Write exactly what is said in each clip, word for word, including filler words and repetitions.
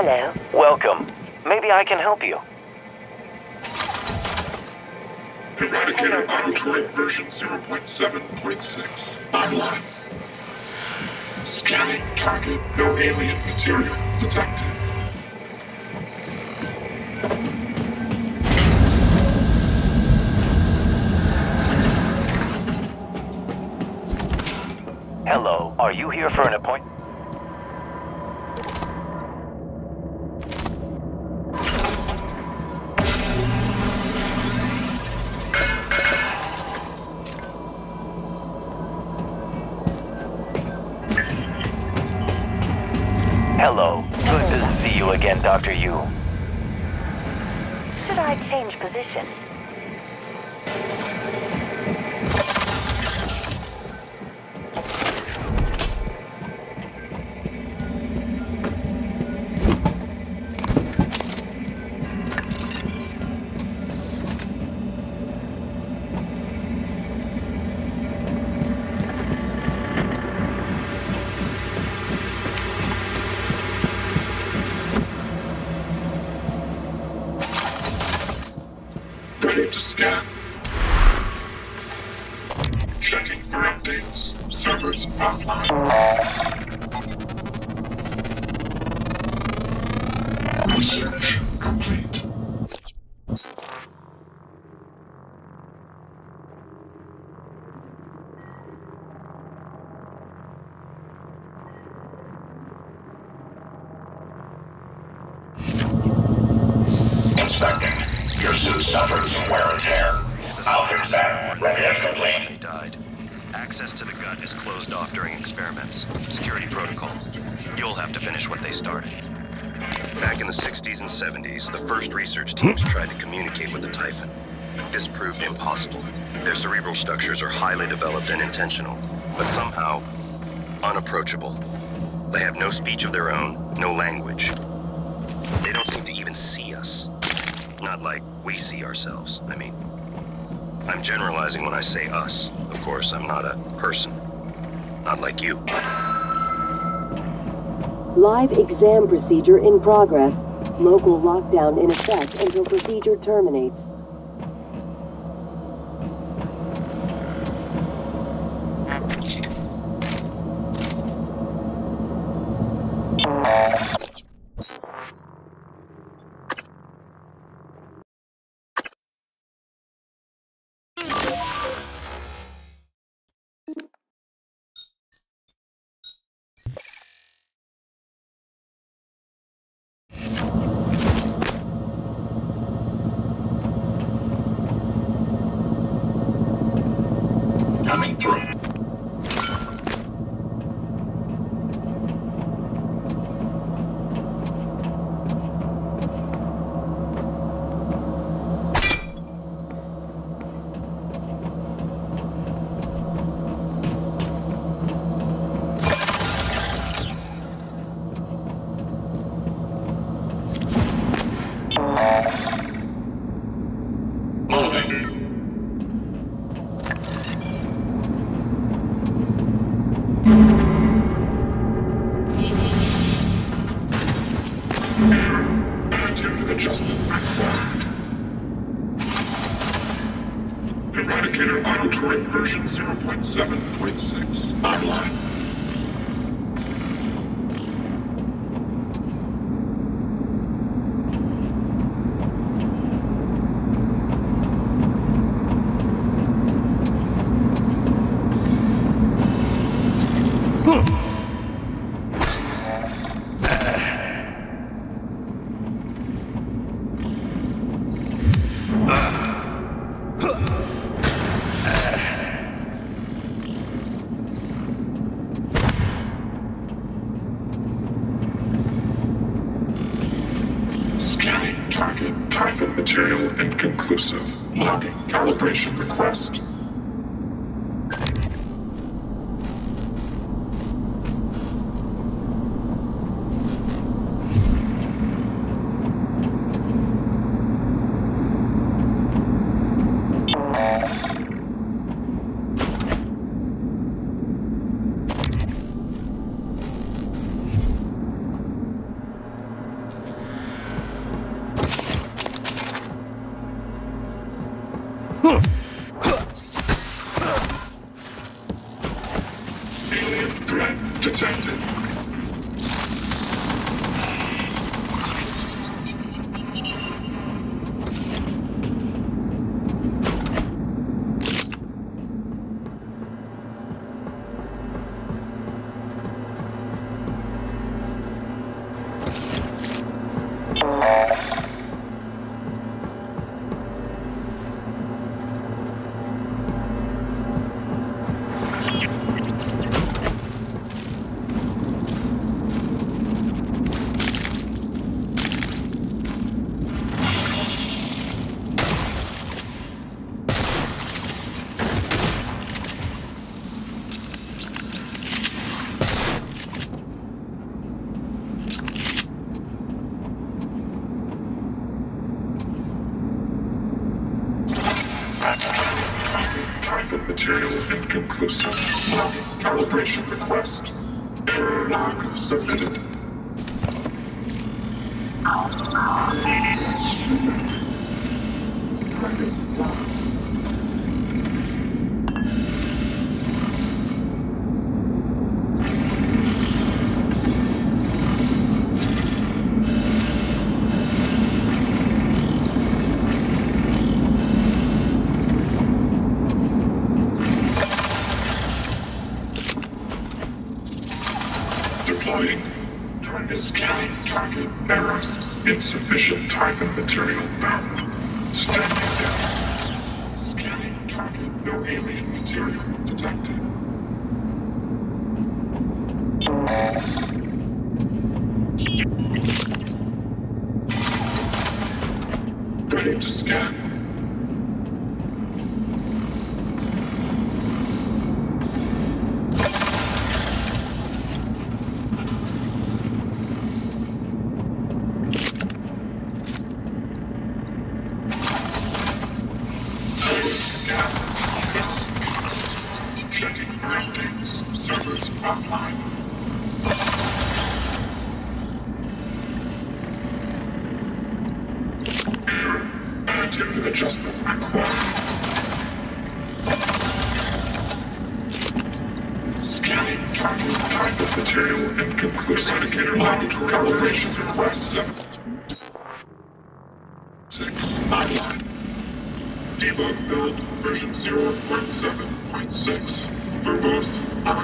Hello. Welcome. Maybe I can help you. Eradicator Autoturret version zero point seven point six. Online. Scanning target. No alien material detected. Hello. Are you here for an appointment? Hello. Good to see you again, Doctor Yu. Should I change position? Ready to scan. Checking for updates. Servers offline. Research complete. Inspecting. Your suit suffers from wear and tear. I'll fix that. Ready assembly. He died. Access to the gut is closed off during experiments. Security protocol. You'll have to finish what they started. Back in the sixties and seventies, the first research teams tried to communicate with the Typhon. This proved impossible. Their cerebral structures are highly developed and intentional, but somehow unapproachable. They have no speech of their own, no language. They don't seem to even see us. Not like we see ourselves, I mean. I'm generalizing when I say us. Of course, I'm not a person. Not like you. Live exam procedure in progress. Local lockdown in effect until procedure terminates. Coming through. Moving. Attitude adjustment required. Eradicator Autoturret version zero point seven point six. Online. Scanning target. Typhon material inconclusive. Logging calibration request. detected. Typhon material inconclusive. Logging calibration request. Error log submitted. Target log. Deploying. Trying to scan target. Error. Insufficient Typhon material found. Standing down. Scanning target. No alien material detected. Ready to scan. Checking for updates. Servers offline. Error. Attitude adjustment required. Scanning target. Type of material inconclusive. Indicator laboratory calibration request seven. Six. Online. Debug build version zero point seven point six. For both on.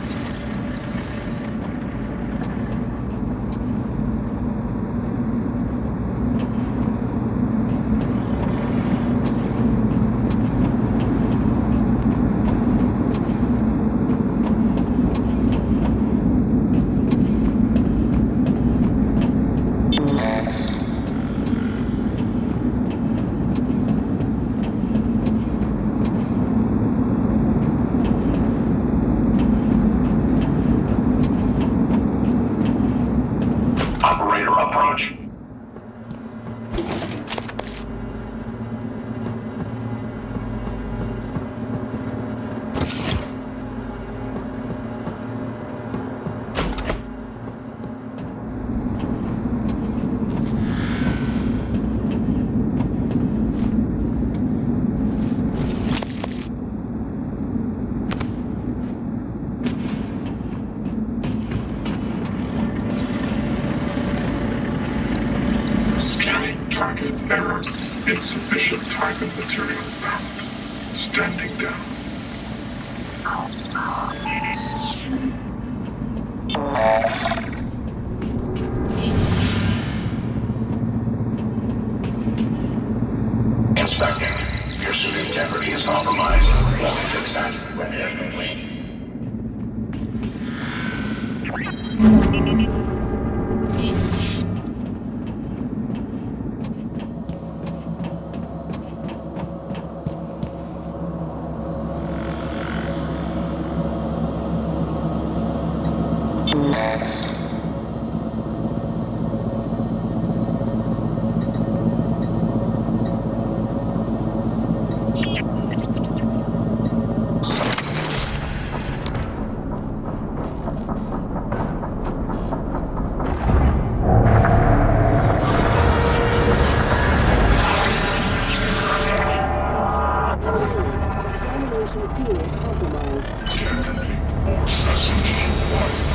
Operator approach. Target error. Insufficient Typhon material found. Standing down. Inspecting. Your suit integrity is compromised. We'll fix that when they are complete. Examination field compromised. Assassination flight.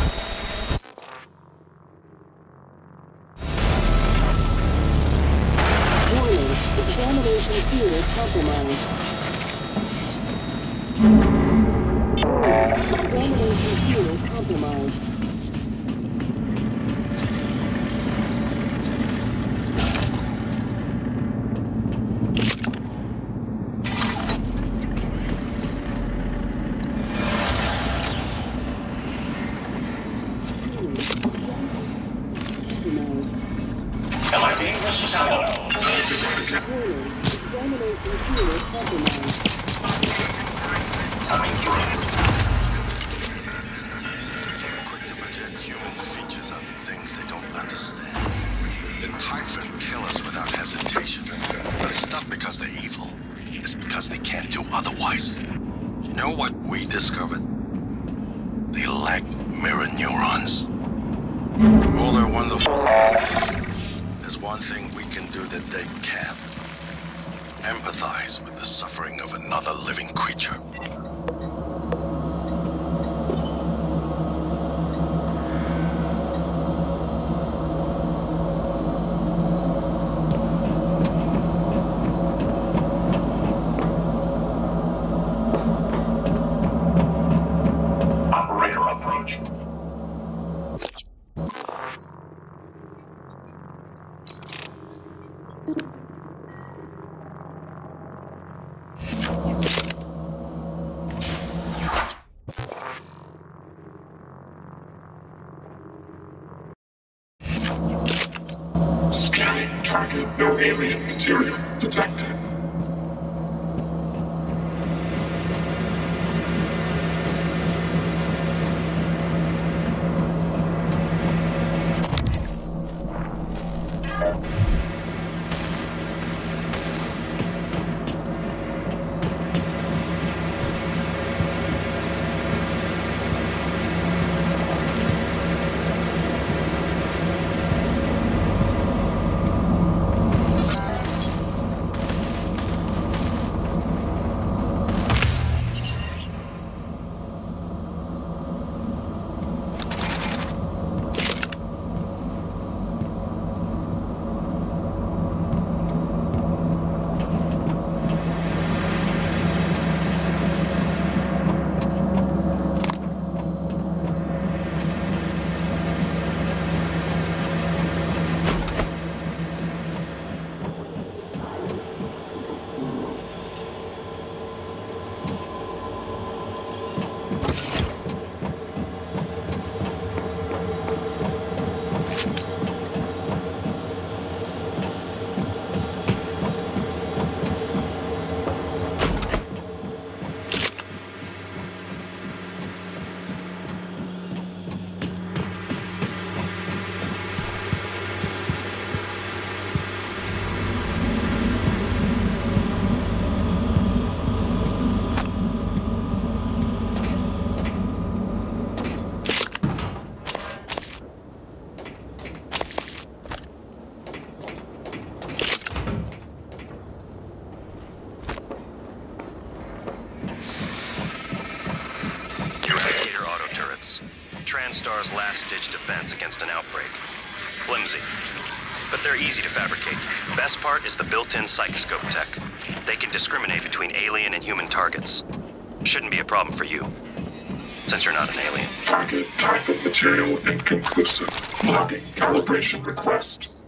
compromised. L I D, this is Hello. Warning. Examination computer compromised. Coming through. Quick to project human features onto things they don't understand. The Typhon kill us without hesitation. But it's not because they're evil. It's because they can't do otherwise. You know what we discovered? They lack mirror neurons. For all their wonderful abilities, there's one thing we can do that they can't. Empathize with the suffering of another living creature. Operator approach. Scanning target, no alien material detected. TranStar's last-ditch defense against an outbreak. Flimsy, but they're easy to fabricate. Best part is the built-in psychoscope tech. They can discriminate between alien and human targets. Shouldn't be a problem for you, since you're not an alien. Target Typhon material inconclusive. Logging calibration request.